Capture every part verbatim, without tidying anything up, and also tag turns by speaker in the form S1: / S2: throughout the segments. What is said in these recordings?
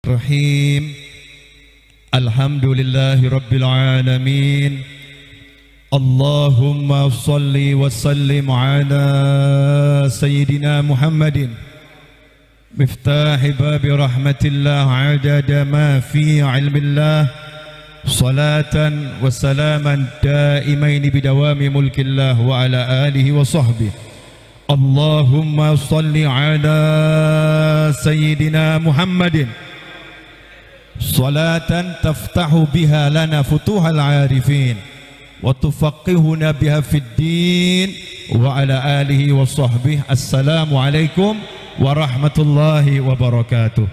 S1: Bismillahirrahmanirrahim. Alhamdulillahi Rabbil Alamin. Allahumma salli wa sallim ala Sayyidina Muhammadin miftahi babi rahmatillah adada ma fi ilmillah salatan wa salaman daimaini bidawami mulkillah wa ala alihi wa sahbihi. Allahumma salli ala Sayyidina Muhammadin salatan taftahu biha lana futuhal arifin wa tufaqihuna biha fid din wa ala alihi wa sahbihi. Assalamu alaikum warahmatullahi wabarakatuh.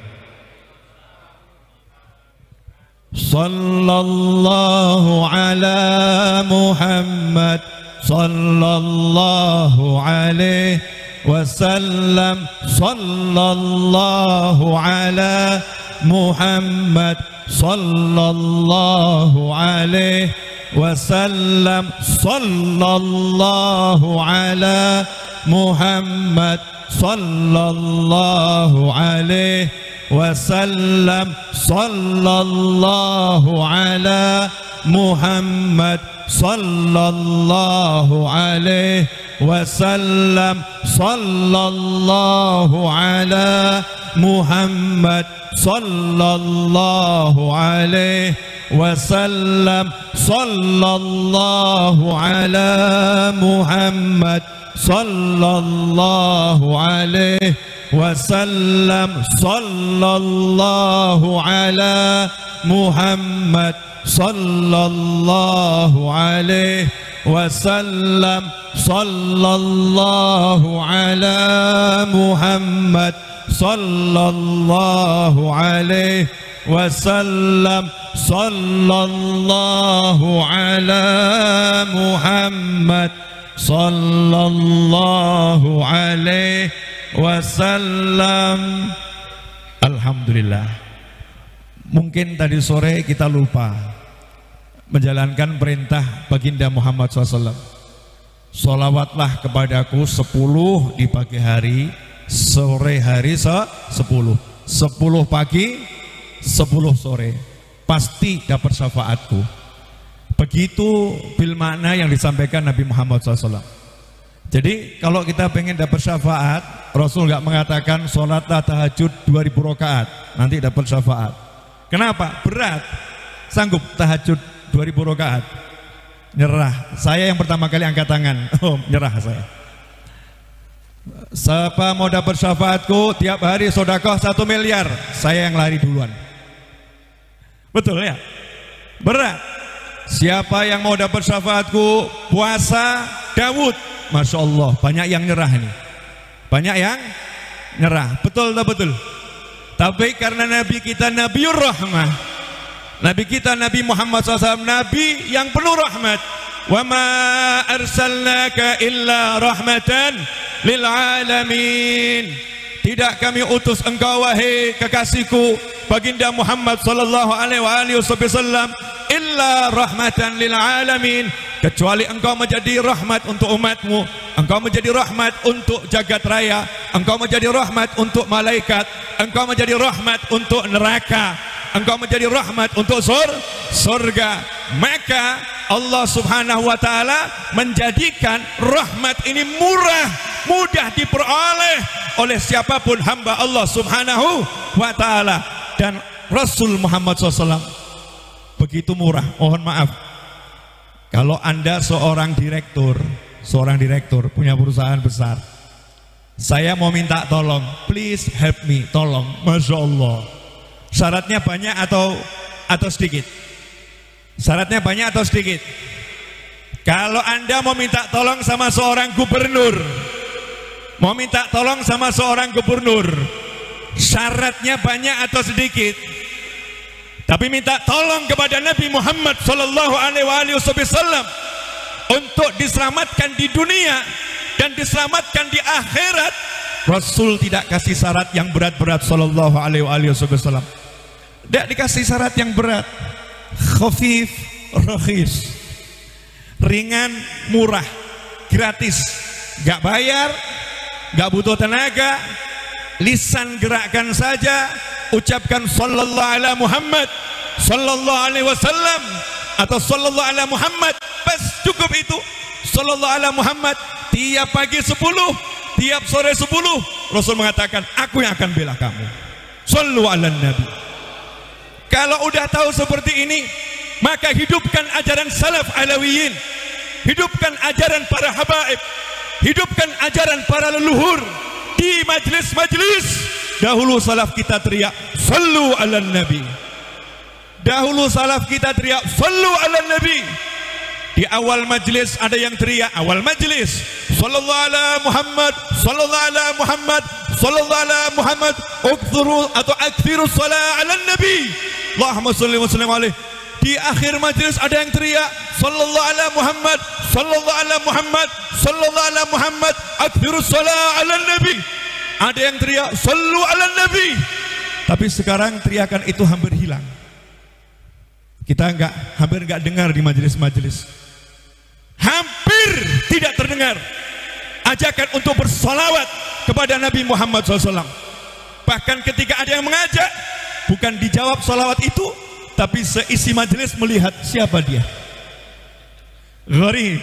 S1: Sallallahu ala Muhammad sallallahu alaihi wasallam. Sallallahu ala Muhammad sallallahu alaihi wasallam. Sallallahu ala Muhammad sallallahu alaihi wasallam. Sallallahu ala Muhammad sallallahu alaihi wasallam. Sallallahu ala Muhammad sallallahu alaihi wasallam. Sallallahu ala Muhammad sallallahu alaihi wasallam. Sallallahu ala Muhammad sallallahu alaihi wasallam. Sallallahu ala Muhammad sallallahu alaihi wasallam. Sallallahu ala Muhammad sallallahu alaihi wasallam. Alhamdulillah. Mungkin tadi sore kita lupa menjalankan perintah baginda Muhammad shallallahu alaihi wasallam. Sholawatlah kepadaku sepuluh di pagi hari, sore hari sepuluh, sepuluh pagi, sepuluh sore, pasti dapat syafaatku. Begitu bil makna yang disampaikan Nabi Muhammad shallallahu alaihi wasallam. Jadi kalau kita pengen dapat syafaat, Rasul nggak mengatakan sholatlah tahajud dua ribu rakaat nanti dapat syafaat. Kenapa? Berat. Sanggup tahajud dua ribu rakaat? Nyerah. Saya yang pertama kali angkat tangan. Oh, nyerah saya. Siapa mau dapat syafaatku tiap hari sedekah satu miliar, saya yang lari duluan. Betul ya? Berat. Siapa yang mau dapat syafaatku puasa Daud, Masya Allah, banyak yang nyerah ini. Banyak yang nyerah. Betul tak betul? Tapi karena Nabi kita Nabiur Rahmah, Nabi kita Nabi Muhammad shallallahu alaihi wasallam Nabi yang penuh rahmat. Wa ma arsalnaka illa rahmatan lil alamin. Tidak kami utus engkau wahai kekasihku baginda Muhammad sallallahu alaihi wasallam illa rahmatan lil alamin, kecuali engkau menjadi rahmat untuk umatmu, engkau menjadi rahmat untuk jagat raya, engkau menjadi rahmat untuk malaikat, engkau menjadi rahmat untuk neraka, engkau menjadi rahmat untuk sur surga. Maka Allah subhanahu wa ta'ala menjadikan rahmat ini murah, mudah diperoleh oleh siapapun hamba Allah subhanahu wa ta'ala. Dan Rasul Muhammad shallallahu alaihi wasallam begitu murah. Mohon maaf, kalau Anda seorang direktur, seorang direktur punya perusahaan besar, saya mau minta tolong, please help me, tolong. Masya Allah. Syaratnya banyak atau atau sedikit? Syaratnya banyak atau sedikit? Kalau Anda mau minta tolong sama seorang gubernur, mau minta tolong sama seorang gubernur, syaratnya banyak atau sedikit? Tapi minta tolong kepada Nabi Muhammad sallallahu alaihi wasallam untuk diselamatkan di dunia dan diselamatkan di akhirat. Rasul tidak kasih syarat yang berat-berat sallallahu alaihi wasallam. Tidak dikasih syarat yang berat. Khafif, rakhis, ringan, murah, gratis, gak bayar, gak butuh tenaga, lisan gerakkan saja, ucapkan sallallahu ala Muhammad, sallallahu alaihi wasallam, atau sallallahu ala Muhammad, bas, cukup itu. Sallallahu ala Muhammad, tiap pagi sepuluh, tiap sore sepuluh, Rasul mengatakan, aku yang akan bela kamu. Sallu ala Nabi. Kalau udah tahu seperti ini, maka hidupkan ajaran salaf alawiyin, hidupkan ajaran para habaib, hidupkan ajaran para leluhur. Di majlis-majlis dahulu salaf kita teriak sallu ala Nabi. Dahulu salaf kita teriak sallu ala Nabi. Di awal majlis ada yang teriak, awal majlis, sallallahu ala Muhammad, sallallahu ala Muhammad, sallallahu ala Muhammad, ukthuru atau akthiru salat ala Nabi, Allahumma salli wa sallim alaihi. Di akhir majlis ada yang teriak sallallahu ala Muhammad, sallallahu ala Muhammad, sallallahu ala Muhammad, akthiru salat ala Nabi. Ada yang teriak sallu ala Nabi. Tapi sekarang teriakan itu hampir hilang. Kita enggak, hampir enggak dengar di majelis-majelis. Hampir tidak terdengar ajakan untuk bersolawat kepada Nabi Muhammad shallallahu alaihi wasallam. Bahkan ketika ada yang mengajak, bukan dijawab solawat itu, tapi seisi majelis melihat siapa dia. Gharib,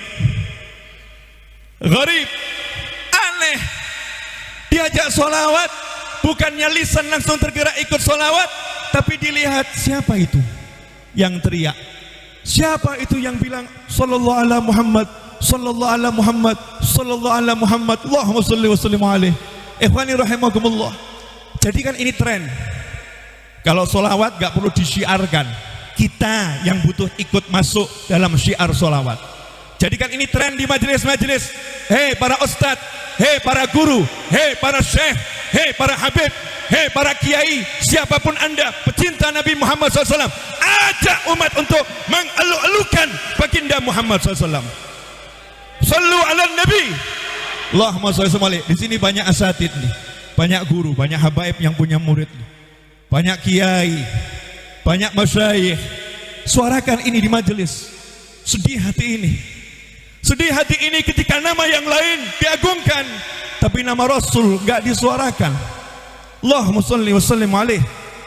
S1: gharib, aneh. Diajak solawat, bukannya lisan langsung tergerak ikut solawat, tapi dilihat siapa itu yang teriak. Siapa itu yang bilang sallallahu ala Muhammad, sallallahu ala Muhammad, sallallahu ala Muhammad, Allahumma salli wa sallim alaihi. Ikhwani rahimakumullah. Jadi kan ini tren. Kalau solawat gak perlu disiarkan, kita yang butuh ikut masuk dalam syiar solawat. Jadi kan ini tren di majelis-majelis. Hei para ustadz, hei para guru, hei para syekh, hei para habib, hei para kiai, siapapun anda pecinta Nabi Muhammad shallallahu alaihi wasallam, ajak umat untuk mengeluk-elukan baginda Muhammad shallallahu alaihi wasallam. Sallu ala Nabi, Allahumma shalli alaihi. Di sini banyak asatid nih, banyak guru, banyak habaib yang punya murid nih, banyak kiai, banyak masyayikh. Suarakan ini di majelis. Sedih hati ini, sedih hati ini ketika nama yang lain diagungkan, tapi nama Rasul nggak disuarakan. Allahumma shalli wa sallim alaihi.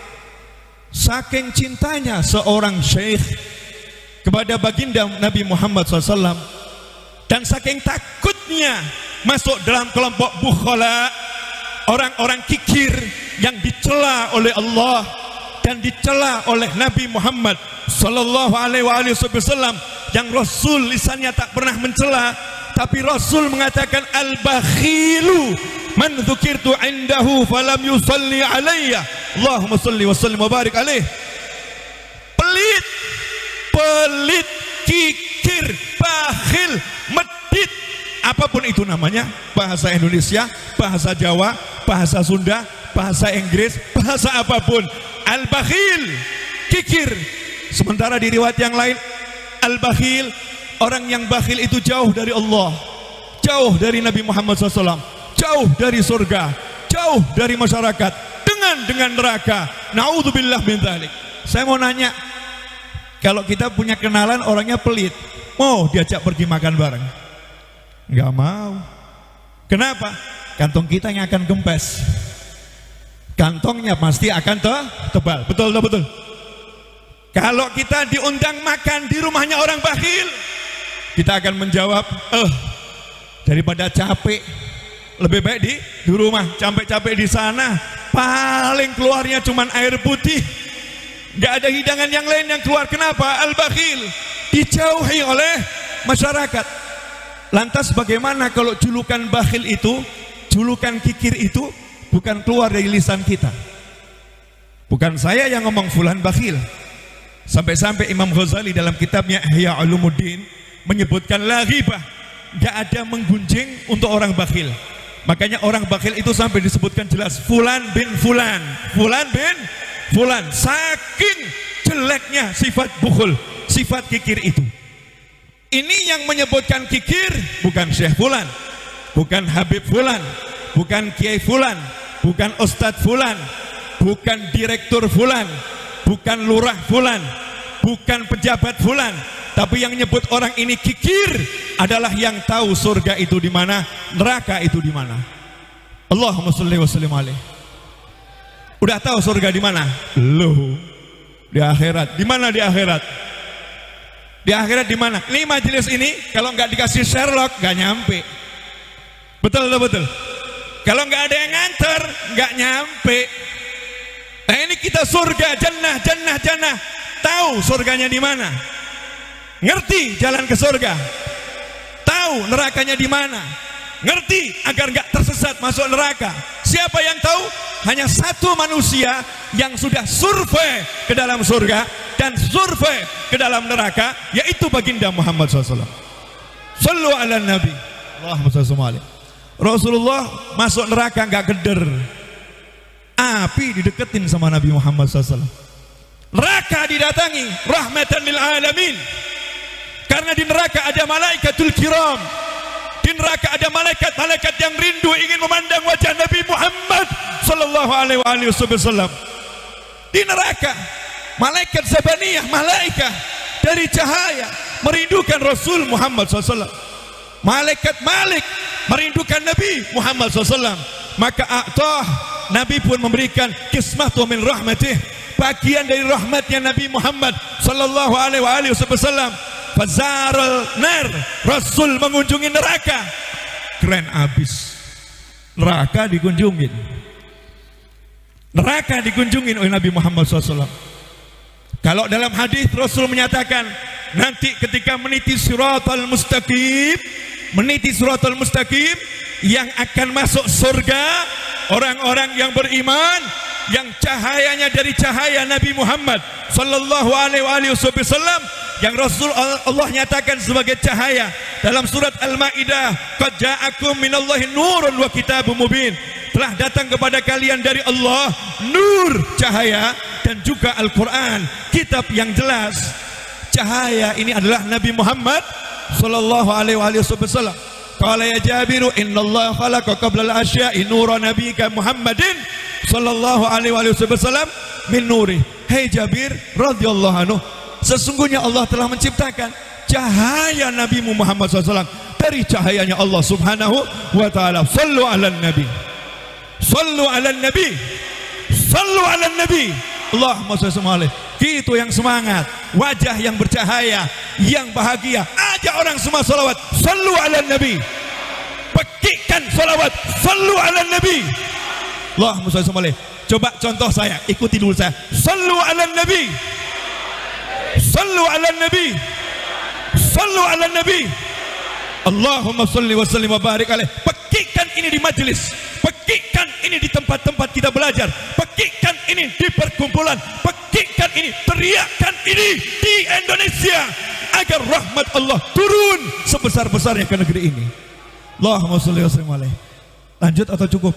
S1: Saking cintanya seorang syekh kepada baginda Nabi Muhammad shallallahu alaihi wasallam, dan saking takutnya masuk dalam kelompok bukhala, orang-orang kikir yang dicela oleh Allah dan dicela oleh Nabi Muhammad sallallahu alaihi wasallam, yang Rasul lisannya tak pernah mencela, tapi Rasul mengatakan al-bakhilu man dzukirtu indahu falam yusalli alayya, Allahumma salli wa sallim wa barik alaih. Pelit, pelit, kikir, bakhil, medit, apapun itu namanya, bahasa Indonesia, bahasa Jawa, bahasa Sunda, bahasa Inggris, bahasa apapun, al-bakhil, kikir. Sementara di riwayat yang lain, al-bakhil, orang yang bakhil itu jauh dari Allah, jauh dari Nabi Muhammad shallallahu alaihi wasallam, jauh dari surga, jauh dari masyarakat, dengan dengan neraka. Naudzubillah min dzalik. Saya mau nanya, kalau kita punya kenalan orangnya pelit, mau diajak pergi makan bareng? Enggak mau. Kenapa? Kantong kita yang akan gempes, kantongnya pasti akan te tebal. Betul betul betul. Kalau kita diundang makan di rumahnya orang bakhil, kita akan menjawab, eh daripada capek, lebih baik di di rumah. Capek-capek di sana, paling keluarnya cuman air putih, nggak ada hidangan yang lain yang keluar. Kenapa? Al-bakhil dijauhi oleh masyarakat. Lantas bagaimana kalau julukan bakhil itu, julukan kikir itu bukan keluar dari lisan kita? Bukan saya yang ngomong fulan bakhil. Sampai-sampai Imam Ghazali dalam kitabnya Ihya Ulumuddin menyebutkan la ghibah, gak ada menggunjing untuk orang bakhil. Makanya orang bakhil itu sampai disebutkan jelas fulan bin fulan, fulan bin fulan. Saking jeleknya sifat bukhul, sifat kikir itu. Ini yang menyebutkan kikir bukan Syekh fulan, bukan Habib fulan, bukan Kiai fulan, bukan Ustadz fulan, bukan Direktur fulan, bukan lurah fulan, bukan pejabat fulan, tapi yang nyebut orang ini kikir adalah yang tahu surga itu di mana, neraka itu di mana. Allahumma shalli wa sallim alaihi. Udah tahu surga di mana? Loh, di akhirat. Di mana di akhirat? Di akhirat di mana? Ini majelis ini kalau nggak dikasih Sherlock nggak nyampe. Betul betul betul. Kalau nggak ada yang nganter nggak nyampe. Nah ini kita surga, jannah, jannah, jannah. Tahu surganya di mana? Ngerti jalan ke surga? Tahu nerakanya di mana? Ngerti agar nggak tersesat masuk neraka? Siapa yang tahu? Hanya satu manusia yang sudah survei ke dalam surga dan survei ke dalam neraka, yaitu baginda Muhammad shallallahu alaihi wasallam. Sallu ala Nabi. Allahumma shalli alaihi. Rasulullah masuk neraka nggak geder, api dideketin sama Nabi Muhammad shallallahu alaihi wasallam. Neraka didatangi rahmatan lil alamin, karena di neraka ada malaikatul kiram. Di neraka ada malaikat-malaikat yang rindu ingin memandang wajah Nabi Muhammad sallallahu alaihi wasallam. Di neraka malaikat Zabaniyah, malaikat dari cahaya merindukan Rasul Muhammad sallallahu alaihi wasallam. Malaikat Malik merindukan Nabi Muhammad sallallahu alaihi wasallam. Maka a'tah, Nabi pun memberikan kismatu min rahmatih, bagian dari rahmatnya Nabi Muhammad sallallahu alaihi wasallam. Fazarul nar, Rasul mengunjungi neraka. Keren abis. Neraka dikunjungin. Neraka dikunjungin oleh Nabi Muhammad shallallahu alaihi wasallam. Kalau dalam hadis Rasul menyatakan, nanti ketika meniti siratal mustaqim, meniti siratal mustaqim, yang akan masuk surga orang-orang yang beriman, yang cahayanya dari cahaya Nabi Muhammad sallallahu alaihi wasallam, yang Rasul Allah nyatakan sebagai cahaya dalam surat Al-Maidah, qad ja'akum minallahi nurun wa kitabum mubin, telah datang kepada kalian dari Allah nur, cahaya, dan juga Al-Quran, kitab yang jelas. Cahaya ini adalah Nabi Muhammad sallallahu alaihi wasallam. Qala ya Jabiru innallaha khalaqa qabla al-asya'i nura nabiyyika Muhammadin sallallahu alaihi wasallam min nuri. Hei Jabir radhiyallahu anhu, sesungguhnya Allah telah menciptakan cahaya Nabi Muhammad shallallahu alaihi wasallam dari cahayanya Allah subhanahu wa ta'ala. Sallu ala nabi, sallu ala nabi, sallu ala nabi. Allahumma shalli alaihi. Itu yang semangat, wajah yang bercahaya, yang bahagia. Ajak orang semua salawat, sallu ala nabi. Pekikan salawat, sallu ala nabi. Allahumma shalli alaihi. Coba contoh saya, ikuti dulu saya. Sallu ala nabi, sallu ala nabi, sallu ala nabi. Allahumma salli wa sallim wa barik alaih. Pekikan ini di majelis, pekikan ini di tempat-tempat kita belajar, pekikan ini di perkumpulan, pekikan ini, teriakkan ini di Indonesia, agar rahmat Allah turun sebesar-besarnya ke negeri ini. Allahumma salli wa sallim alaih. Lanjut atau cukup?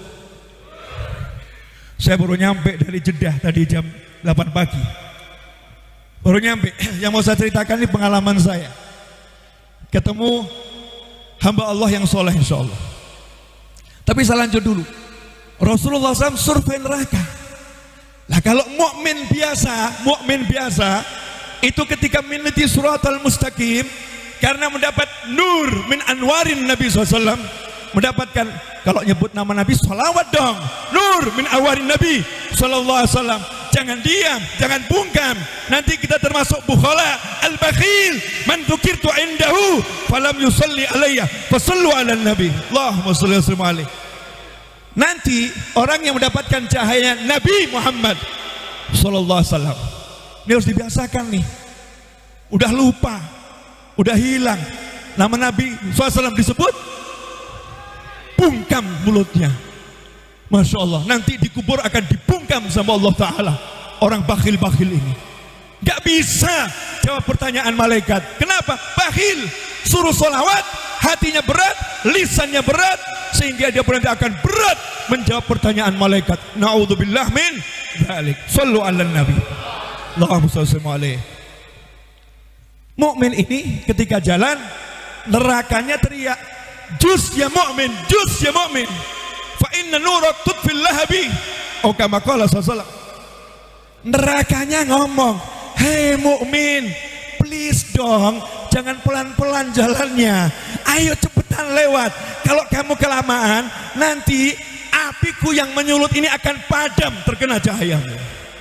S1: Saya baru nyampe dari Jeddah tadi jam delapan pagi. Baru nyampe. Yang mau saya ceritakan ini pengalaman saya. Ketemu hamba Allah yang soleh insya Allah. Tapi saya lanjut dulu. Rasulullah shallallahu alaihi wasallam survei neraka. Nah kalau mukmin biasa, mukmin biasa itu ketika meniti suratul mustaqim, karena mendapat nur min anwarin Nabi shallallahu alaihi wasallam, mendapatkan, kalau nyebut nama Nabi salawat dong, nur min anwarin Nabi sallallahu alaihi wasallam. Jangan diam, jangan bungkam. Nanti kita termasuk bukhala al-bakhil, man dzukirtu indahu falam yusalli alayya fasallu ala nabi. Allahumma shalli wa sallim alaihi. Nanti orang yang mendapatkan cahaya Nabi Muhammad sallallahu alaihi wasallam, ini harus dibiasakan nih. Udah lupa, udah hilang nama Nabi sallallahu alaihi wasallam disebut, bungkam mulutnya. Masya Allah, nanti dikubur akan dibungkam sama Allah Ta'ala orang bakhil-bakhil ini. Gak bisa jawab pertanyaan malaikat. Kenapa? Bakhil. Suruh sholawat, hatinya berat, lisannya berat, sehingga dia berarti akan berat menjawab pertanyaan malaikat. Na'udzubillah min dzalik. Sallu ala nabi. Allahumma shalli alaihi. Mukmin ini ketika jalan, nerakanya teriak, jus ya mukmin, jus ya mukmin. Fa inna nurak tutfil lahabi. Oh kama qala sallallahu. Nerakanya ngomong, hei mukmin, please dong, jangan pelan-pelan jalannya. Ayo cepetan lewat. Kalau kamu kelamaan, nanti apiku yang menyulut ini akan padam terkena cahayamu.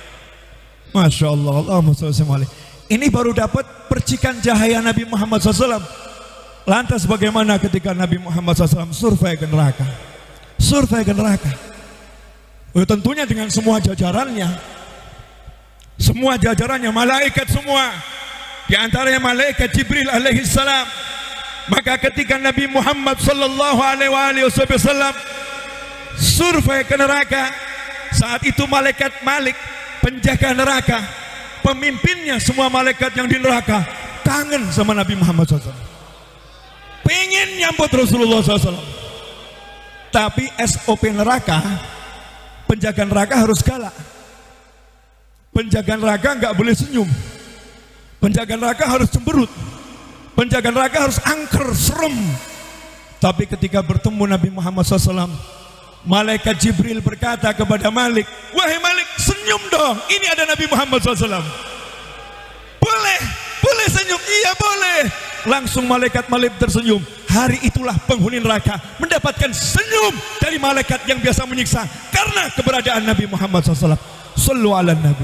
S1: Masya Allah, Allahumma sholli alaihi. Ini baru dapat percikan cahaya Nabi Muhammad shallallahu alaihi wasallam. Lantas bagaimana ketika Nabi Muhammad shallallahu alaihi wasallam survei ke neraka? Survei ke neraka. Oh, tentunya dengan semua jajarannya. Semua jajarannya, malaikat semua. Di antaranya malaikat Jibril alaihi salam. Maka ketika Nabi Muhammad sallallahu alaihi wasallam survei ke neraka, saat itu malaikat Malik, penjaga neraka, pemimpinnya semua malaikat yang di neraka, kangen sama Nabi Muhammad shallallahu alaihi wasallam, pengen nyambut Rasulullah shallallahu alaihi wasallam. Tapi S O P neraka, penjaga neraka harus galak. Penjaga neraka nggak boleh senyum. Penjaga neraka harus cemberut. Penjaga neraka harus angker, serem. Tapi ketika bertemu Nabi Muhammad shallallahu alaihi wasallam, malaikat Jibril berkata kepada Malik, wahai Malik, senyum dong, ini ada Nabi Muhammad shallallahu alaihi wasallam. Boleh, boleh senyum, iya boleh. Langsung malaikat Malik tersenyum. Hari itulah penghuni neraka mendapatkan senyum dari malaikat yang biasa menyiksa karena keberadaan Nabi Muhammad shallallahu alaihi wasallam. Sallu ala Nabi.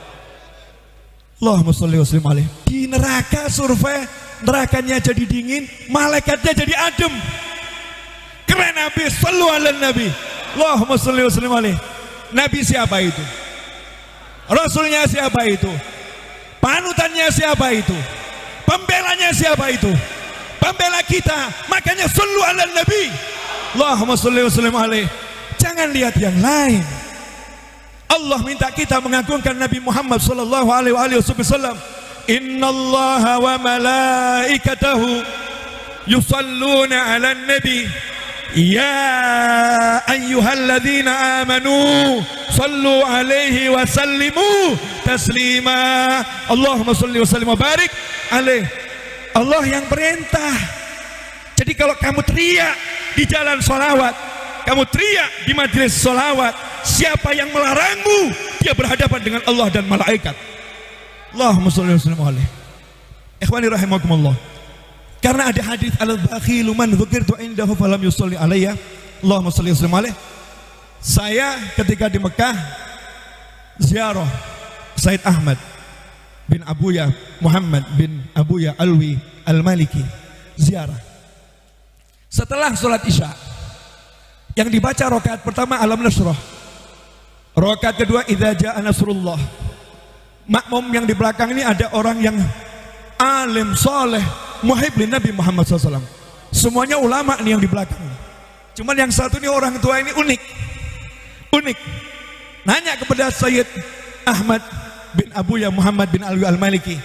S1: Allahumma sholli wa sallim alaihi. Di neraka survei, nerakanya jadi dingin, malaikatnya jadi adem. Keren Nabi, sallu ala Nabi. Allahumma sholli wa sallim alaihi. Nabi siapa itu? Rasulnya siapa itu? Panutannya siapa itu? Pembelanya siapa itu? Pembela kita. Makanya sallu ala Nabi. Allahumma sholli wa sallim alaihi. Jangan lihat yang lain. Allah minta kita mengagungkan Nabi Muhammad sallallahu alaihi wasallam. Innallaha wa malaikatahu yusalluna 'alan nabi ya ayyuhalladzina amanu sallu 'alaihi wa sallimu taslima. Allahumma shalli wa sallim wa barik alaihi. Allah yang perintah. Jadi kalau kamu teriak di jalan sholawat, kamu teriak di majelis sholawat, siapa yang melarangmu, dia berhadapan dengan Allah dan malaikat. Allahumma sholli wa sallim alaihi. Ikhwani rahimakumullah. Karena ada hadis al-bakhilu man dzukirtu indahu falam yusalli alayya. Allahumma sholli wa sallim alaihi. Saya ketika di Mekah ziarah Said Ahmad bin Abuya Muhammad bin Abuya Alwi Al-Maliki, ziarah. Setelah sholat Isya, yang dibaca rakaat pertama Alam Nasrah, rakaat kedua Idza Jaa Nasrullah. Makmum yang di belakang ini ada orang yang alim, soleh, muhib li Nabi Muhammad shallallahu alaihi wasallam. Semuanya ulama nih yang di belakang. Cuman yang satu ini orang tua ini unik, unik. Nanya kepada Sayyid Ahmad bin Abuya Muhammad bin Alwi Al-Maliki,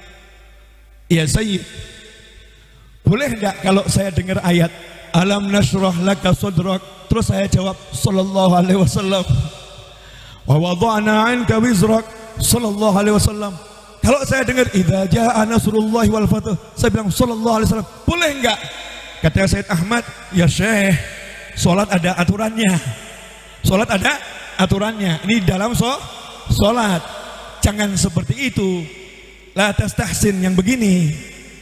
S1: ya Sayyid, boleh enggak kalau saya dengar ayat Alam nashrah laka sadrak, terus saya jawab sallallahu alaihi wasallam, wa wada'na 'anka wizrak sallallahu alaihi wasallam. Kalau saya dengar idza jaa nasrullahi wal fath, saya bilang sallallahu alaihi wasallam, boleh enggak? Kata Said Ahmad, ya Syekh, salat ada aturannya. Salat ada aturannya. Ini dalam so, salat. Jangan seperti itu. La tastahsin yang begini.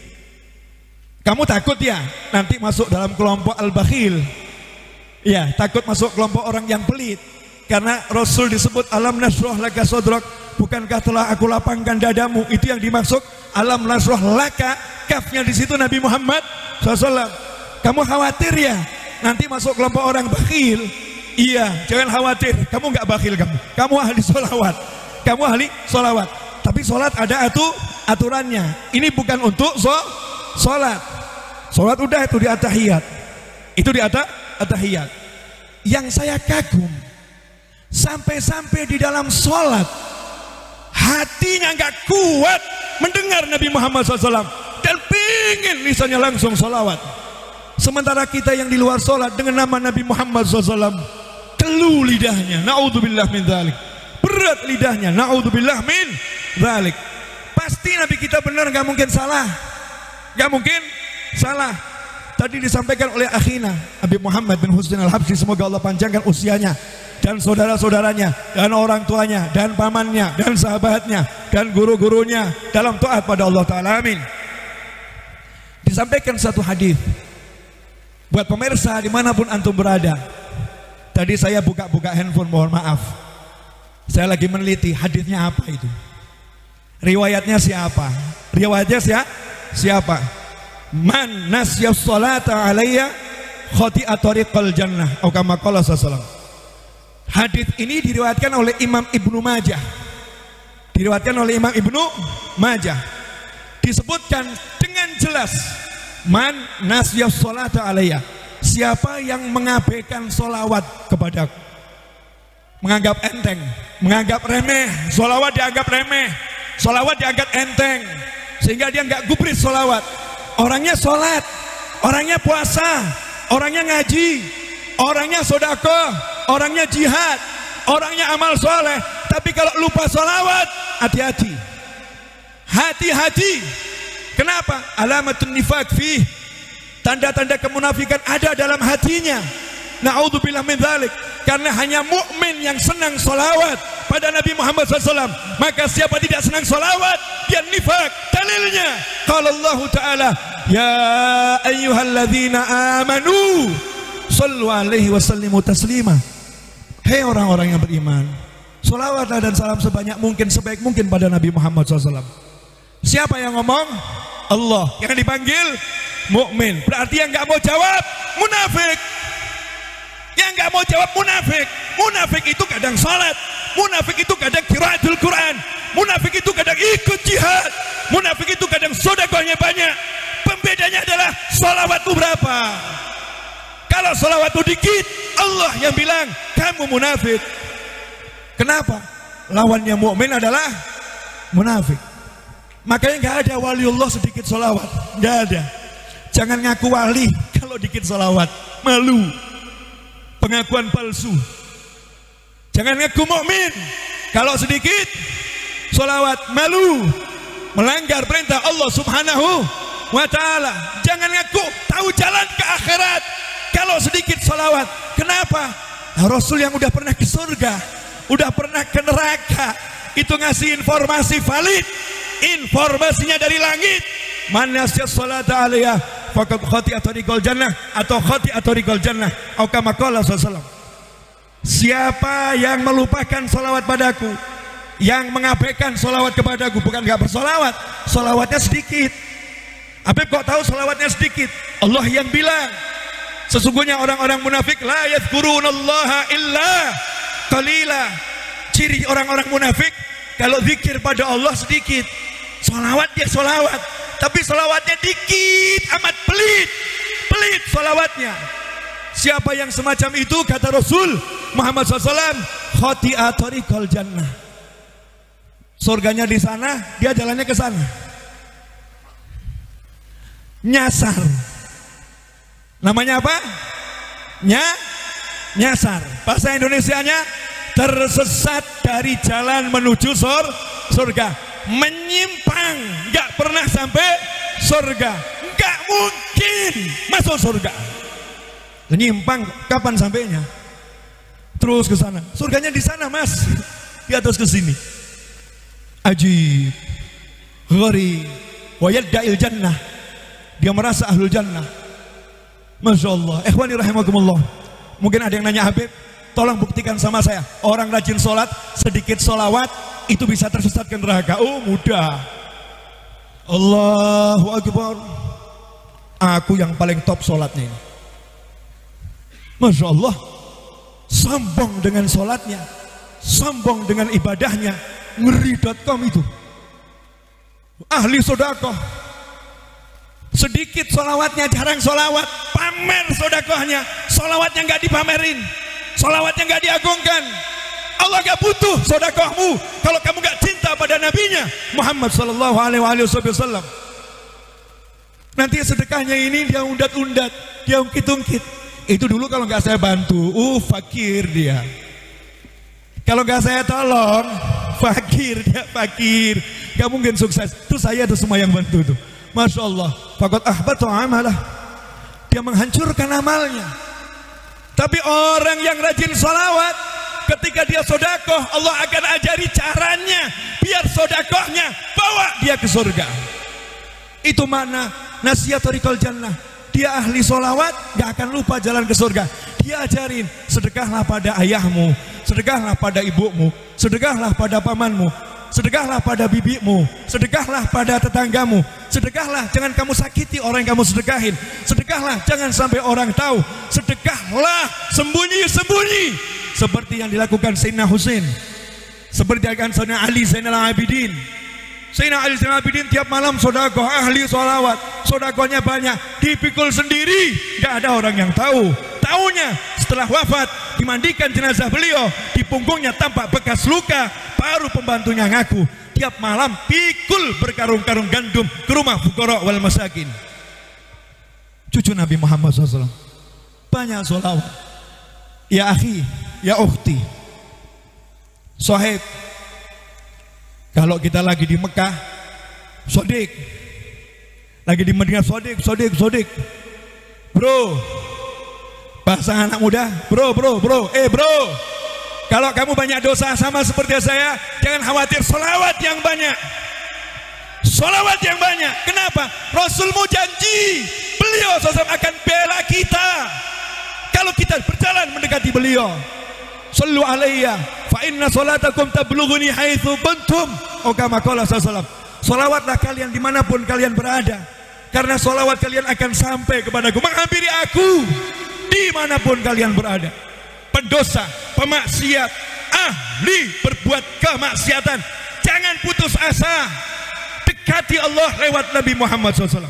S1: Kamu takut ya nanti masuk dalam kelompok al-bakhil? Ya, takut masuk kelompok orang yang pelit. Karena Rasul disebut alam nasrah laka sadrak, bukankah telah aku lapangkan dadamu? Itu yang dimaksud alam nasrah laka, kafnya di situ Nabi Muhammad shallallahu alaihi wasallam. Kamu khawatir ya nanti masuk kelompok orang bakhil? Iya, jangan khawatir, kamu nggak bakhil, kamu kamu ahli sholawat, kamu ahli sholawat. Tapi sholat ada atu, aturannya. Ini bukan untuk so, sholat. Sholat udah itu di atahiyat, itu di atas atahiyat. Yang saya kagum, sampai-sampai di dalam sholat hatinya nggak kuat mendengar Nabi Muhammad shallallahu alaihi wasallam dan pingin misalnya langsung sholawat. Sementara kita yang di luar sholat dengan nama Nabi Muhammad shallallahu alaihi wasallam, keluh lidahnya, na'udzubillah min dzalik, berat lidahnya, na'udzubillah min dzalik. Pasti Nabi kita benar, nggak mungkin salah, nggak mungkin salah. Tadi disampaikan oleh akhina Habib Muhammad bin Husain Al-Habsyi, semoga Allah panjangkan usianya, dan saudara-saudaranya, dan orang tuanya, dan pamannya, dan sahabatnya, dan guru-gurunya dalam taat pada Allah Ta'ala, amin. Disampaikan satu hadis buat pemirsa dimanapun antum berada. Tadi saya buka-buka handphone, mohon maaf. Saya lagi meneliti hadisnya apa itu. Riwayatnya siapa? Riwayatnya siapa? Siapa? Man nasya sholata alayya khati'a tariqal jannah. Atau kama qala sallallahu. Hadis ini diriwayatkan oleh Imam Ibnu Majah. Diriwayatkan oleh Imam Ibnu Majah. Disebutkan dengan jelas, man nasya sholata alayya, siapa yang mengabaikan sholawat kepadaku, menganggap enteng, menganggap remeh, sholawat dianggap remeh, sholawat dianggap enteng, sehingga dia nggak gubris sholawat. Orangnya sholat, orangnya puasa, orangnya ngaji, orangnya sodako, orangnya jihad, orangnya amal soleh, tapi kalau lupa sholawat, hati-hati, hati-hati. Kenapa? Alamatun nifaq fih, tanda-tanda kemunafikan ada dalam hatinya. Na'udzubillah min dzalik. Karena hanya mukmin yang senang sholawat pada Nabi Muhammad shallallahu alaihi wasallam. Maka siapa tidak senang sholawat, dia nifaq. Dalilnya qala Allah Ta'ala, ya ayyuhalladzina amanu sallu alaihi wasallimu taslima. Hei orang-orang yang beriman, sholawatlah dan salam sebanyak mungkin, sebaik mungkin pada Nabi Muhammad shallallahu alaihi wasallam. Siapa yang ngomong? Allah. Yang dipanggil mukmin. Berarti yang nggak mau jawab munafik. Yang nggak mau jawab munafik. Munafik itu kadang salat, munafik itu kadang qiraatul Quran, munafik itu kadang ikut jihad, munafik itu kadang sedekahnya banyak. Pembedanya adalah sholawatmu berapa. Kalau sholawatmu dikit, Allah yang bilang kamu munafik. Kenapa? Lawannya mukmin adalah munafik. Makanya nggak ada waliullah sedikit sholawat, nggak ada. Jangan ngaku wali kalau dikit sholawat, malu. Pengakuan palsu. Jangan ngaku mukmin kalau sedikit sholawat, malu. Melanggar perintah Allah Subhanahu wa Ta'ala. Jangan ngaku tahu jalan ke akhirat kalau sedikit sholawat. Kenapa? Nah, Rasul yang udah pernah ke surga, udah pernah ke neraka, itu ngasih informasi valid, informasinya dari langit. Man yasya sholata alaiya faqad khati'a tariqal jannah, atau khati'a tariqal jannah, atau kama qala sallallahu alaihi wasallam. Siapa yang melupakan sholawat padaku, yang mengabaikan sholawat kepadaku, bukan nggak bersolawat, sholawatnya sedikit. Habib kok tahu sholawatnya sedikit? Allah yang bilang, sesungguhnya orang-orang munafik la yadhkurunallaha illa qalila. Ciri orang-orang munafik, kalau zikir pada Allah sedikit, sholawat dia sholawat, tapi sholawatnya dikit, amat pelit, pelit sholawatnya. Siapa yang semacam itu, kata Rasul Muhammad shallallahu alaihi wasallam, khati'a tariqal jannah. Surganya di sana, dia jalannya ke sana. Nyasar. Namanya apa? Nya, nyasar. Bahasa Indonesianya tersesat dari jalan menuju sur, surga. Menyimpang, nggak pernah sampai surga, nggak mungkin masuk surga. Menyimpang, kapan sampainya? Terus ke sana. Surganya di sana, Mas. Di atas ke sini. Ajib, gharib, wa yadda'il jannah. Dia merasa ahlul jannah. Masya Allah. Ikhwani rahimakumullah. Mungkin ada yang nanya, Habib, tolong buktikan sama saya, orang rajin sholat, sedikit sholawat, itu bisa tersesat ke neraka. Oh, mudah. Allahu Akbar. Aku yang paling top sholatnya ini. Masya Allah. Sombong dengan sholatnya, sombong dengan ibadahnya. Ngeri dot com itu. Ahli sodakoh, sedikit sholawatnya, jarang sholawat, pamer sodakohnya, sholawatnya nggak dipamerin, sholawatnya nggak diagungkan. Allah gak butuh sodakohmu kalau kamu gak cinta pada nabinya Muhammad sallallahu alaihi wasallam. Nanti sedekahnya ini dia undat-undat, dia ungkit-ungkit. Itu dulu kalau gak saya bantu, uh fakir dia. Kalau gak saya tolong, fakir dia, fakir. Gak mungkin sukses. Itu saya itu semua yang bantu tuh. Masya Allah. Faqad ahbata amalah. Dia menghancurkan amalnya. Tapi orang yang rajin sholawat, ketika dia sodakoh, Allah akan ajari caranya biar sodakohnya bawa dia ke surga. Itu mana nasihat tariqal jannah. Dia ahli solawat, gak akan lupa jalan ke surga. Dia ajarin, sedekahlah pada ayahmu, sedekahlah pada ibumu, sedekahlah pada pamanmu, sedekahlah pada bibimu, sedekahlah pada tetanggamu, sedekahlah jangan kamu sakiti orang yang kamu sedekahin, sedekahlah jangan sampai orang tahu, sedekahlah sembunyi-sembunyi seperti yang dilakukan Sayyidina Husain, seperti yang dilakukan Sayyidina Ali Zainal Abidin. Sayyidina Ali Zainal Abidin tiap malam sodakoh, ahli sholawat, sodakohnya banyak, dipikul sendiri, gak ada orang yang tahu. Taunya setelah wafat dimandikan jenazah beliau, di punggungnya tampak bekas luka, baru pembantunya ngaku tiap malam pikul berkarung-karung gandum ke rumah fuqara wal masakin. Cucu Nabi Muhammad shallallahu alaihi wasallam banyak sholawat. Ya akhi, ya ukhti, sahib, kalau kita lagi di Mekah, sodik, lagi di Madinah, sodik, sodik, sodik, bro, bahasa anak muda, bro, bro, bro, eh bro, kalau kamu banyak dosa sama seperti saya, jangan khawatir, sholawat yang banyak, sholawat yang banyak. Kenapa? Rasulmu janji, beliau shallallahu alaihi wasallam akan bela kita kalau kita berjalan mendekati beliau. Sallu alayya fa inna salatakum tablughuni haitsu kuntum. Oh kama qala sallallahu alaihi wasallam. Salawatlah kalian dimanapun kalian berada, karena salawat kalian akan sampai kepadaku, menghampiri aku dimanapun kalian berada. Pendosa, pemaksiat, ahli berbuat kemaksiatan, jangan putus asa, dekati Allah lewat Nabi Muhammad shallallahu alaihi wasallam.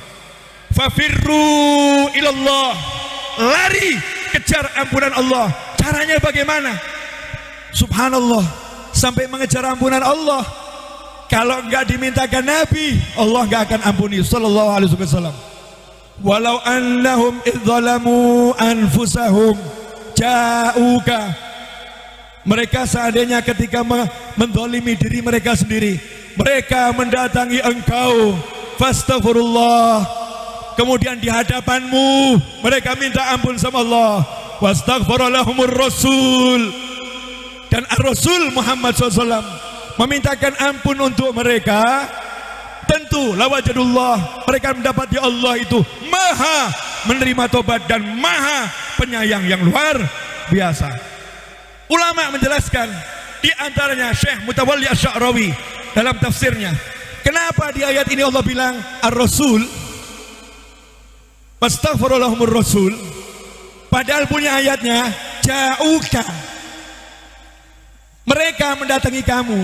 S1: Fafirru ilallah, lari kejar ampunan Allah. Caranya bagaimana? Subhanallah, sampai mengejar ampunan Allah, kalau enggak dimintakan Nabi, Allah enggak akan ampuni sallallahu alaihi wasallam. Walau annahum idzalamu anfusahum ja'uka, mereka seandainya ketika mendolimi diri mereka sendiri, mereka mendatangi engkau, fastaghfirullah, kemudian di hadapanmu mereka minta ampun sama Allah, wastaghfara lahumur rasul, dan ar-rasul Muhammad shallallahu alaihi wasallam memintakan ampun untuk mereka, tentu lawajadullah, mereka mendapat di Allah itu maha menerima tobat dan maha penyayang yang luar biasa. Ulama menjelaskan, di antaranya Syekh Mutawalli Asy-Sya'rawi dalam tafsirnya, kenapa di ayat ini Allah bilang ar-rasul, wastaghfirulahumur rasul, padahal punya ayatnya ja'uka, mereka mendatangi kamu.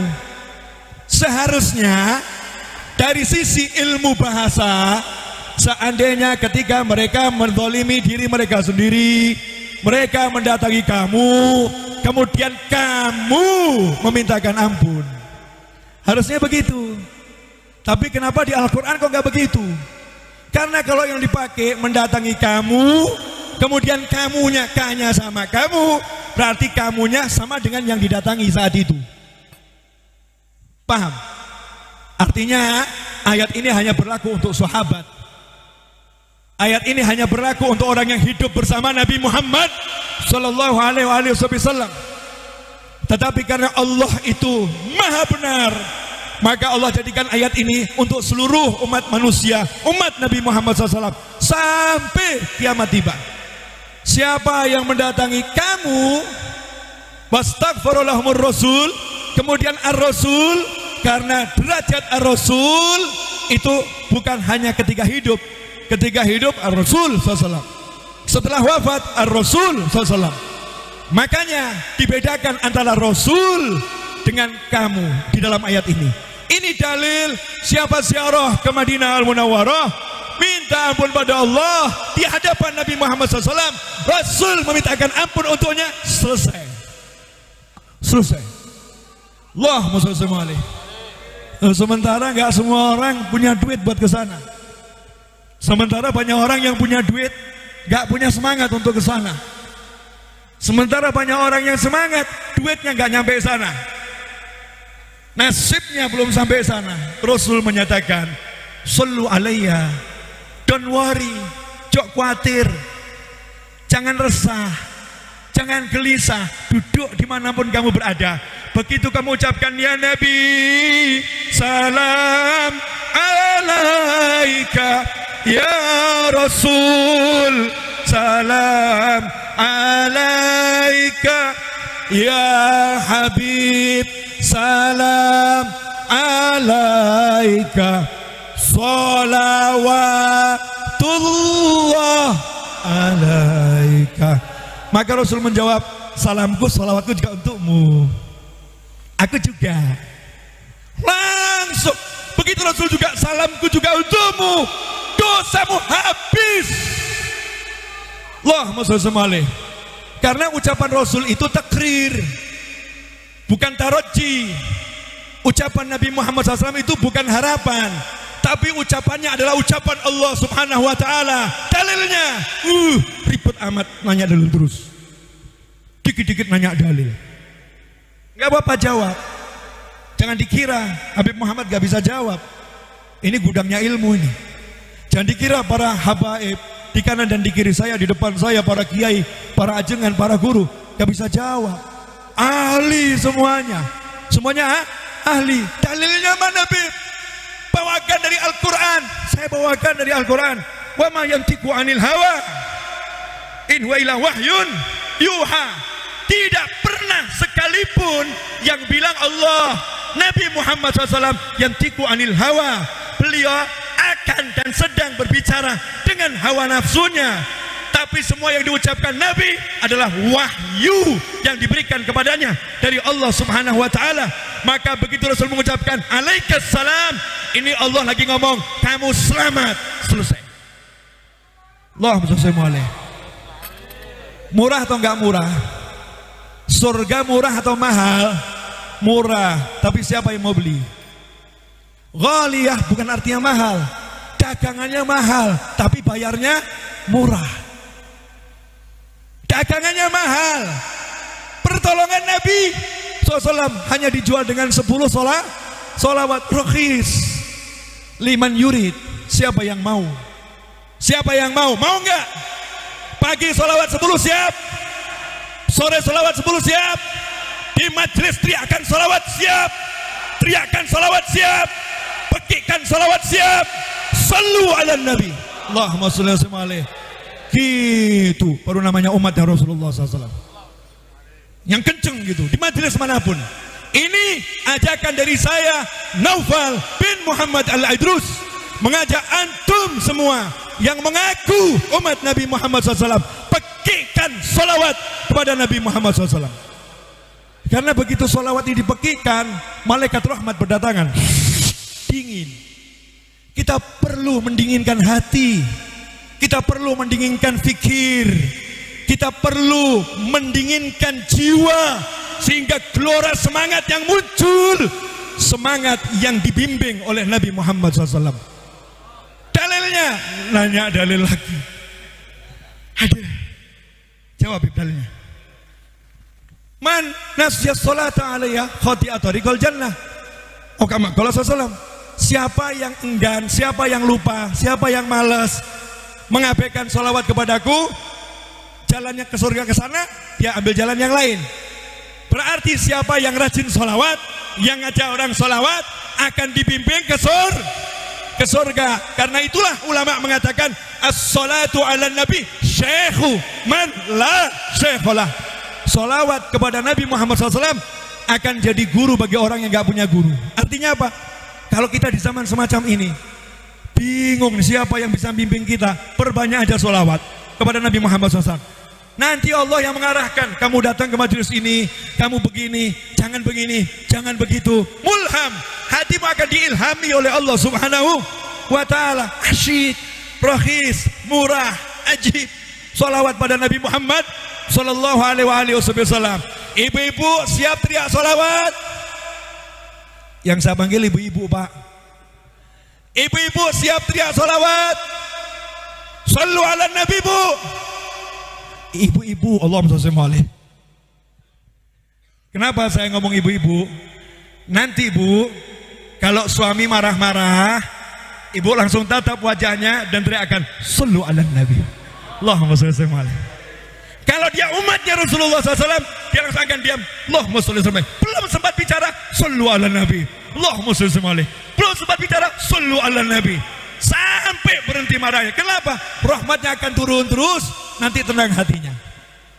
S1: Seharusnya dari sisi ilmu bahasa, seandainya ketika mereka menzalimi diri mereka sendiri, mereka mendatangi kamu, kemudian kamu memintakan ampun, harusnya begitu. Tapi kenapa di Al-Quran kok nggak begitu? Karena kalau yang dipakai mendatangi kamu, kemudian kamunya kanya sama kamu, berarti kamunya sama dengan yang didatangi saat itu. Paham? Artinya ayat ini hanya berlaku untuk sahabat. Ayat ini hanya berlaku untuk orang yang hidup bersama Nabi Muhammad sallallahu alaihi wasallam. Tetapi karena Allah itu maha benar, maka Allah jadikan ayat ini untuk seluruh umat manusia, umat Nabi Muhammad sallallahu alaihi wasallam sampai kiamat tiba. Siapa yang mendatangi kamu, wastaghfirulahumur rasul, kemudian ar-rasul, karena derajat ar-rasul itu bukan hanya ketika hidup. Ketika hidup ar-rasul sallallahu alaihi wasallam, setelah wafat ar-rasul sallallahu alaihi wasallam. Makanya dibedakan antara rasul dengan kamu di dalam ayat ini. Ini dalil siapa ziarah ke Madinah Al-Munawwarah, minta ampun pada Allah di hadapan Nabi Muhammad sallallahu alaihi wasallam, Rasul memintakan ampun untuknya, selesai. Selesai. Allahumma shalli alaihi. Sementara nggak semua orang punya duit buat ke sana. Sementara banyak orang yang punya duit nggak punya semangat untuk ke sana. Sementara banyak orang yang semangat, duitnya nggak nyampe sana, nasibnya belum sampai sana. Rasul menyatakan, sallu alayya, don't worry, jangan khawatir, jangan resah, jangan gelisah, duduk dimanapun kamu berada. Begitu kamu ucapkan ya Nabi, salam alaika ya Rasul, salam alaika ya Habib, salam alaika, salawatullah alaika. Maka Rasul menjawab, salamku, salawatku juga untukmu. Aku juga. Langsung begitu Rasul juga, salamku juga untukmu, dosamu habis. Allahumma sholli. Karena ucapan Rasul itu takrir, bukan taroji. Ucapan Nabi Muhammad shallallahu alaihi wasallam itu bukan harapan, tapi ucapannya adalah ucapan Allah subhanahu wa ta'ala. Dalilnya uh, ribet amat, nanya dalil terus, dikit-dikit nanya dalil. Gak apa-apa jawab. Jangan dikira Habib Muhammad gak bisa jawab. Ini gudangnya ilmu ini. Jangan dikira para habaib di kanan dan di kiri saya, di depan saya para kiai, para ajengan, para guru gak bisa jawab. Ahli semuanya. Semuanya ha? Ahli. Dalilnya mana Bib? Bawakan dari Al-Quran. Saya bawakan dari Al-Quran. Wa ma yantiqu anil hawa in huwa illa wahyun yuha. Tidak pernah sekalipun yang bilang Allah, Nabi Muhammad shallallahu alaihi wasallam yantiqu anil hawa. Beliau akan dan sedang berbicara dengan hawa nafsunya, tapi semua yang diucapkan Nabi adalah wahyu yang diberikan kepadanya dari Allah subhanahu wa ta'ala. Maka begitu Rasul mengucapkan alaikas salam, ini Allah lagi ngomong kamu selamat, selesai. Allahumma sholli. Murah atau enggak murah? Surga murah atau mahal? Murah, tapi siapa yang mau beli? Ghaliyah bukan artinya mahal, dagangannya mahal, tapi bayarnya murah. Dagangannya mahal, pertolongan Nabi shallallahu alaihi wasallam hanya dijual dengan sepuluh sholat, sholawat rokhis. Liman yurid, siapa yang mau? Siapa yang mau? Mau enggak? Pagi sholawat sepuluh siap, sore sholawat sepuluh siap, di majelis teriakan sholawat siap, teriakan sholawat siap, pekikan sholawat siap, sallu ala nabi, Allahumma sholli alaihi. Gitu baru namanya umatnya Rasulullah shallallahu alaihi wasallam yang kenceng gitu di majelis manapun. Ini ajakan dari saya, Naufal bin Muhammad Al-Idrus, mengajak antum semua yang mengaku umat Nabi Muhammad shallallahu alaihi wasallam, pekikan sholawat kepada Nabi Muhammad shallallahu alaihi wasallam. Karena begitu sholawat ini dipekikan, malaikat rahmat berdatangan. Dingin. Kita perlu mendinginkan hati, kita perlu mendinginkan fikir, kita perlu mendinginkan jiwa, sehingga gelora semangat yang muncul, semangat yang dibimbing oleh Nabi Muhammad shallallahu alaihi wasallam. Dalilnya, nanya dalil lagi. Hadir, jawab dalilnya. Man nasya sholata alaiya khati'at tariqal jannah. Oh kama qala sallallahu. Siapa yang enggan, siapa yang lupa, siapa yang malas mengabaikan sholawat kepadaku, jalannya ke surga ke sana, dia ambil jalan yang lain. Berarti siapa yang rajin sholawat, yang ngajak orang sholawat, akan dibimbing ke surga, ke surga. Karena itulah ulama mengatakan as-sholatu ala nabi syekhu man la syekholah. Sholawat kepada Nabi Muhammad shallallahu alaihi wasallam akan jadi guru bagi orang yang gak punya guru. Artinya apa? Kalau kita di zaman semacam ini bingung siapa yang bisa bimbing kita, perbanyak aja sholawat kepada Nabi Muhammad shallallahu alaihi wasallam. Nanti Allah yang mengarahkan, kamu datang ke majelis ini, kamu begini, jangan begini, jangan begitu. Mulham, hatimu akan diilhami oleh Allah subhanahu wa ta'ala. Asyik, rohis, murah, ajib. Sholawat pada Nabi Muhammad sallallahu alaihi wasallam. Ibu-ibu siap teriak sholawat. Yang saya panggil ibu-ibu pak. Ibu-ibu siap teriak sholawat. Sallu ala nabi bu. Ibu-ibu, Allahumma sholli alaihi. Kenapa saya ngomong ibu-ibu? Nanti bu, kalau suami marah-marah, ibu langsung tatap wajahnya dan teriakan sallu ala nabi. Allahumma sholli alaihi. Kalau dia umatnya Rasulullah shallallahu alaihi wasallam, dia langsung akan diam. Allahumma sholli alaihi. Belum sempat bicara, sallu ala nabi. Allahumma sholli alaihi. Belum sempat bicara, sallu ala nabi. Sampai berhenti marahnya. Kenapa? Rahmatnya akan turun terus, nanti tenang hatinya.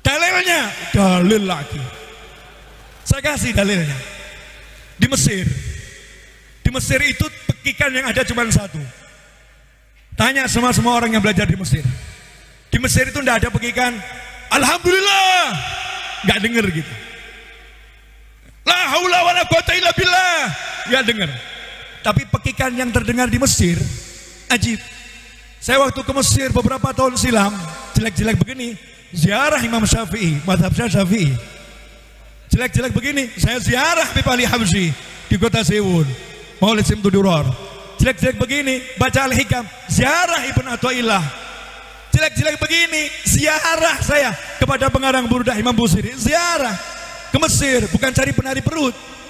S1: Dalilnya, dalil lagi. Saya kasih dalilnya. Di Mesir, di Mesir itu pekikan yang ada cuma satu. Tanya semua semua orang yang belajar di Mesir. Di Mesir itu tidak ada pekikan alhamdulillah, nggak denger gitu. La haula wala quwata illa billah, nggak denger. Tapi pekikan yang terdengar di Mesir, ajib. Saya waktu ke Mesir beberapa tahun silam, jelek-jelek begini, ziarah Imam Syafi'i, mazhab Syafi'i. Jelek-jelek begini, saya ziarah Habib Ali Habsyi di kota Sewun, Maulid Simtuduror. Jelek-jelek begini, baca Al-Hikam, ziarah Ibn Athaillah. Jelek-jelek begini, ziarah saya kepada pengarang Burdah Imam Busiri, ziarah ke Mesir, bukan cari penari perut,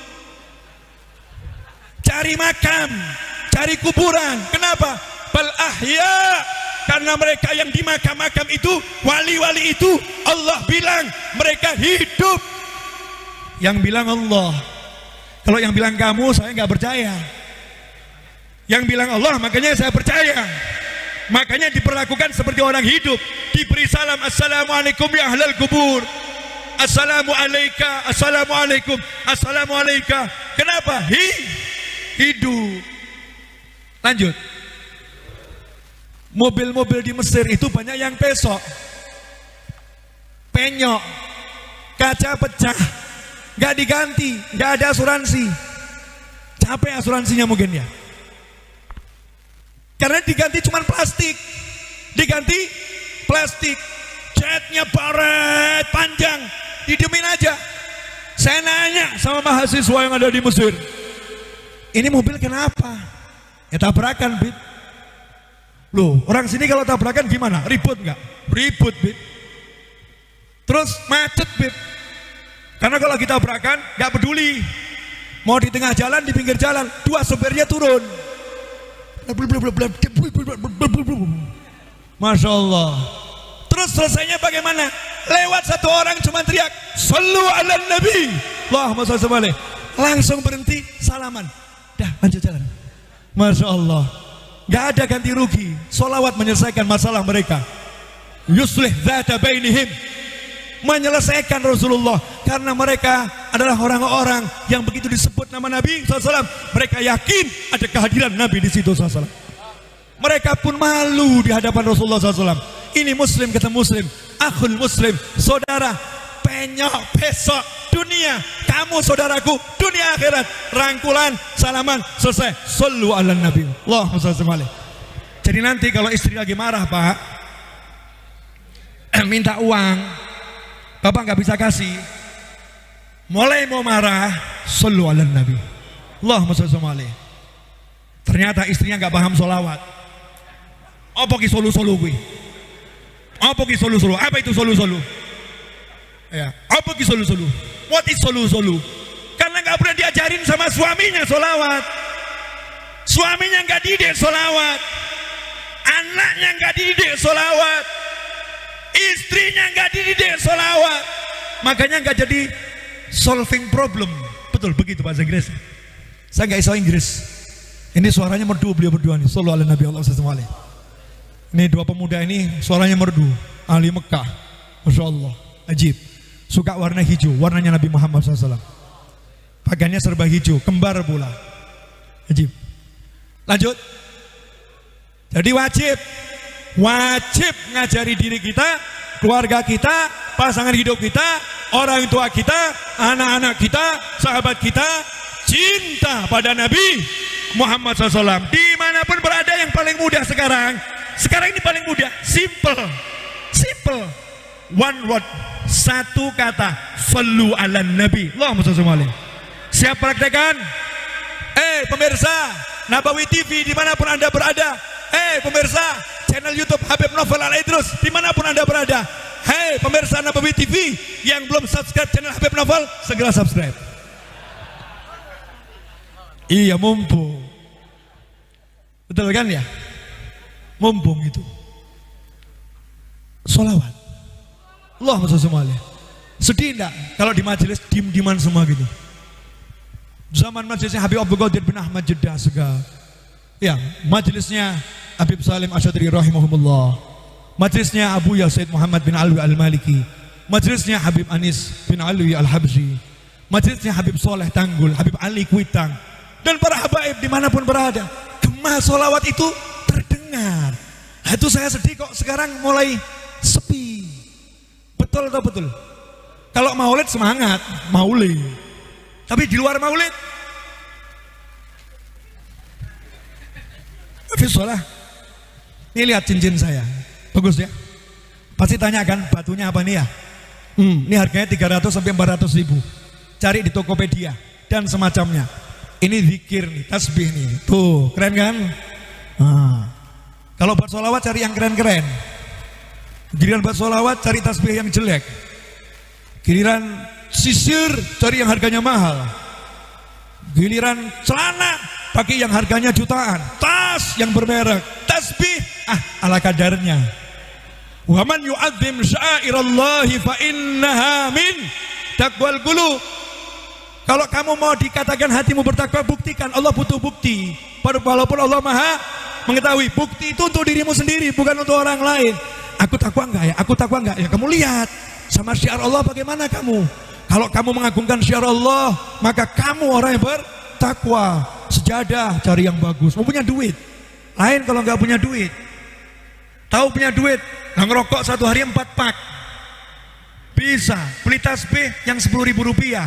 S1: cari makam, cari kuburan. Kenapa? Bal ahya, karena mereka yang di makam-makam itu, wali-wali itu, Allah bilang mereka hidup. Yang bilang Allah. Kalau yang bilang kamu, saya nggak percaya. Yang bilang Allah, makanya saya percaya. Makanya diperlakukan seperti orang hidup. Diberi salam, assalamualaikum ya ahlal kubur, assalamualaikum, assalamualaikum, assalamualaikum. Kenapa? Hi, hidup. Lanjut. Mobil-mobil di Mesir itu banyak yang pesok, penyok, kaca pecah, nggak diganti, nggak ada asuransi. Capek asuransinya mungkin ya. Karena diganti cuma plastik, diganti plastik, catnya baret panjang, didemin aja. Saya nanya sama mahasiswa yang ada di Mesir, ini mobil kenapa? Ya tabrakan, Bib. Loh, orang sini kalau tabrakan gimana? Ribut nggak? Ribut, Bib. Terus macet, Bib. Karena kalau kita tabrakan nggak peduli, mau di tengah jalan, di pinggir jalan, dua sopirnya turun. Masya Allah. Terus selesainya bagaimana? Lewat satu orang cuma teriak, sallu ala nabi, Allahumma shalli alaihi, langsung berhenti salaman, dah lanjut jalan. Masya Allah. Gak ada ganti rugi. Solawat menyelesaikan masalah mereka. Yuslih dzata bainihim, menyelesaikan Rasulullah. Karena mereka adalah orang-orang yang begitu disebut nama Nabi shallallahu alaihi wasallam, mereka yakin ada kehadiran Nabi di situ shallallahu alaihi wasallam. Mereka pun malu di hadapan Rasulullah shallallahu alaihi wasallam. Ini muslim kata muslim, akhul muslim, saudara. Penyok besok dunia, kamu saudaraku dunia akhirat. Rangkulan, salaman, selesai. Sallu ala nabi, Allahumma shalli alaihi. Jadi nanti kalau istri lagi marah, Pak, minta uang, Bapak nggak bisa kasih, mulai mau marah, sallu ala nabi, Allahumma shalli alaihi. Ternyata istrinya nggak paham solawat. Apa ki solu-solu gue? Apa ki solu-solu? Apa itu solu-solu? Ya, apa ki solu-solu? What is solu-solu? Karena nggak pernah diajarin sama suaminya solawat. Suaminya nggak didik solawat, anaknya nggak didik solawat, istrinya nggak didik solawat. Makanya nggak jadi solving problem. Betul begitu bahasa Inggris. Saya nggak iso Inggris. Ini suaranya merdu beliau berdua nih. Sallallahu alaihi Nabi Allah sallallahu alaihi. Ini dua pemuda ini suaranya merdu. Ahli Mekah. Masya Allah. Ajib. Suka warna hijau. Warnanya Nabi Muhammad shallallahu alaihi wasallam. Pakaiannya serba hijau. Kembar pula. Ajib. Lanjut. Jadi wajib. Wajib ngajari diri kita, keluarga kita, pasangan hidup kita, orang tua kita, anak-anak kita, sahabat kita, cinta pada Nabi Muhammad shallallahu alaihi wasallam. Dimanapun berada, yang paling mudah sekarang, sekarang ini paling mudah, simple, simple, one word, satu kata, sallu ala nabi, Allahumma shalli alaihi. Siap praktekan? Eh pemirsa Nabawi T V dimanapun anda berada, eh pemirsa channel YouTube Habib Novel Al Idrus dimanapun anda berada, hei pemirsa Nabawi T V yang belum subscribe channel Habib Novel, segera subscribe. Iya mumpung, betul kan ya? Mumpung itu solawat Allahumma shalli alaihi. Sedih enggak kalau di majelis dim-diman semua gitu? Zaman majelisnya Habib Abdul Qadir bin Ahmad Jeddah Segar, ya majelisnya Habib Salim Asyadri rahimahumullah, majelisnya Abu Ya Said Muhammad bin Alwi Al-Maliki, majelisnya Habib Anis bin Alwi Al-Habsyi, majelisnya Habib Soleh Tanggul, Habib Ali Kuitang, dan para habaib dimanapun berada. Gema solawat itu terdengar. Nah, itu saya sedih kok sekarang mulai sepi. Betul atau betul? Kalau maulid semangat, maulid. Tapi di luar maulid, Hafiz Sholah, ini lihat cincin saya, bagus ya. Pasti tanyakan batunya apa nih ya? Hmm, ini harganya tiga ratus sampai empat ratus ribu. Cari di Tokopedia dan semacamnya. Ini zikir nih, tasbih nih. Tuh, keren kan? Nah, kalau buat sholawat cari yang keren-keren. Giliran buat sholawat cari tasbih yang jelek. Giliran sisir cari yang harganya mahal. Giliran celana pakai yang harganya jutaan. Tas yang bermerek. Tasbih ah ala kadarnya. Wa man yu'azzim sya'irallahi fa innaha min taqwal qulub. Kalau kamu mau dikatakan hatimu bertakwa, buktikan. Allah butuh bukti. Walaupun Allah Maha mengetahui, bukti itu untuk dirimu sendiri, bukan untuk orang lain. Aku takwa enggak ya? Aku takwa enggak ya? Kamu lihat sama syiar Allah bagaimana kamu. Kalau kamu mengagungkan syiar Allah, maka kamu orang yang bertakwa. Sejadah cari yang bagus. Mau punya duit. Lain kalau enggak punya duit. Tahu punya duit, nggak ngerokok satu hari empat pak. Bisa beli tasbih yang sepuluh ribu rupiah.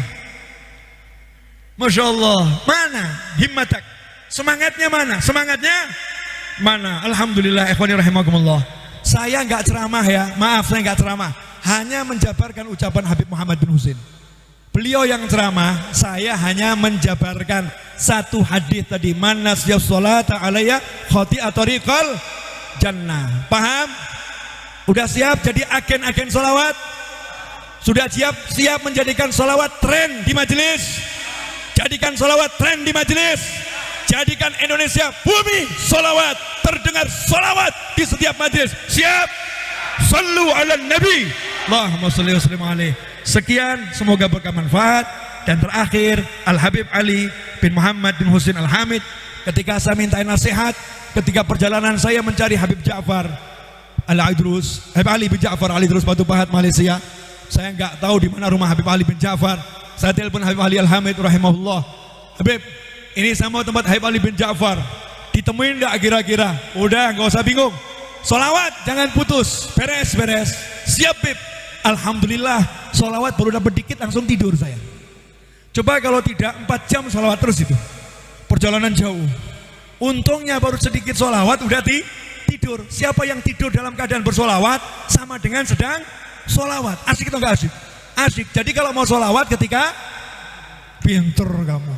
S1: Masya Allah, mana himmatak? Semangatnya mana? Semangatnya mana? Alhamdulillah, ikhwani rahimakumullah. Saya nggak ceramah ya, maaf saya nggak ceramah. Hanya menjabarkan ucapan Habib Muhammad bin Husin. Beliau yang ceramah, saya hanya menjabarkan satu hadis tadi. Man nasyas sholata alayya khati'a tariqal jannah. Paham? Udah siap jadi agen-agen sholawat? Sudah siap siap menjadikan sholawat tren di majelis? Jadikan sholawat tren di majelis. Jadikan Indonesia bumi sholawat, terdengar sholawat di setiap majelis. Siap? Sallu ala nabi. Allahumma salli wa sallim alaih. Sekian, semoga berkah manfaat. Dan terakhir, Al-Habib Ali bin Muhammad bin Husin Al-Hamid, ketika saya minta nasihat, ketika perjalanan saya mencari Habib Ja'far Al-Idrus, Habib Ali bin Ja'far Al-Idrus Batu Pahat Malaysia, saya nggak tahu di mana rumah Habib Ali bin Ja'far. Saya telepon Habib Ali Al-Hamid rahimahullah. Habib, ini saya mau tempat Habib Ali bin Ja'far. Ditemuin nggak kira-kira? Udah, nggak usah bingung. Solawat jangan putus, beres beres. Siap Bib. Alhamdulillah, solawat baru dapat dikit langsung tidur saya. Coba kalau tidak empat jam solawat terus itu. Perjalanan jauh. Untungnya baru sedikit solawat udah ti tidur. Siapa yang tidur dalam keadaan bersolawat sama dengan sedang solawat. Asik atau enggak asik? Asik. Jadi kalau mau solawat ketika pinter kamu.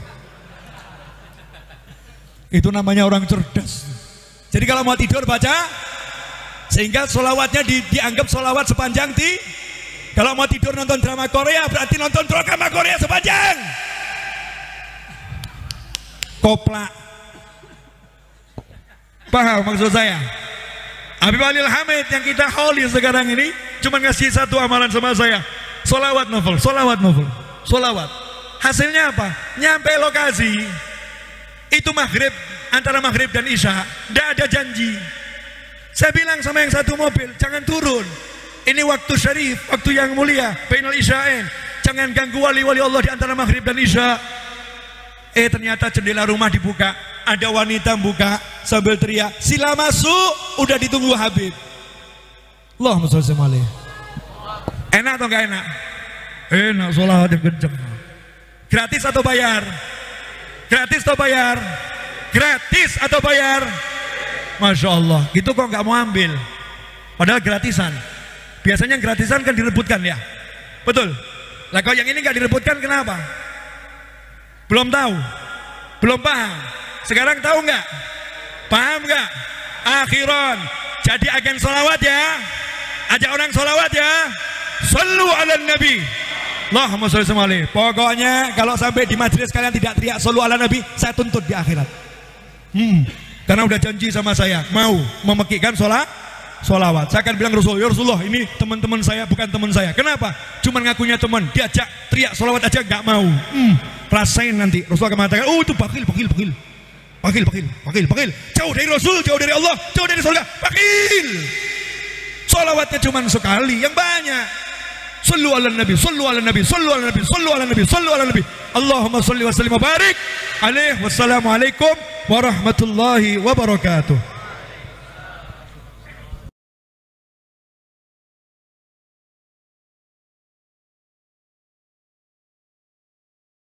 S1: Itu namanya orang cerdas. Jadi kalau mau tidur baca, sehingga solawatnya di, dianggap solawat sepanjang ti. Kalau mau tidur nonton drama Korea berarti nonton drama Korea sepanjang. Koplak. Paham maksud saya? Habib Ali Al-Hamid yang kita holy sekarang ini cuma ngasih satu amalan sama saya. Solawat novel, solawat novel, solawat. Hasilnya apa? Nyampe lokasi itu maghrib, antara maghrib dan isya, tidak ada janji. Saya bilang sama yang satu mobil, jangan turun. Ini waktu syarif, waktu yang mulia, bainal isya'in. Jangan ganggu wali-wali Allah di antara maghrib dan isya. Eh ternyata jendela rumah dibuka, ada wanita buka sambil teriak, sila masuk, udah ditunggu Habib. Allahumma sholli alaihi. Enak atau enggak enak? Enak, sholat yang kenceng. Gratis atau bayar? Gratis atau bayar? Gratis atau bayar? Masya Allah, gitu kok nggak mau ambil. Padahal gratisan. Biasanya gratisan kan direbutkan ya. Betul. Lah kalau yang ini nggak direbutkan kenapa? Belum tahu, belum paham. Sekarang tahu nggak? Paham nggak? Akhiran, jadi agen solawat ya. Ajak orang solawat ya. Sallu ala nabi. Allahumma sholli alaihi. Pokoknya kalau sampai di majelis kalian tidak teriak sallu ala nabi, saya tuntut di akhirat. Hmm. Karena udah janji sama saya mau memekikkan sholat, sholawat. Saya akan bilang Rasul, ya Rasulullah ini teman-teman saya bukan teman saya. Kenapa? Cuman ngakunya teman, diajak teriak sholawat aja nggak mau. Hmm. Rasain nanti. Rasul akan mengatakan, oh itu bakil, bakil, bakil, bakil, bakil, bakil, bakil. Jauh dari Rasul, jauh dari Allah, jauh dari surga, bakil. Sholawatnya cuman sekali, yang banyak. Sallu ala nabi, sallu ala nabi, sallu ala nabi, sallu ala nabi, sallu ala nabi. Allahumma salli wa sallim wa barik alaihi. Wassalamualaikum warahmatullahi wabarakatuh.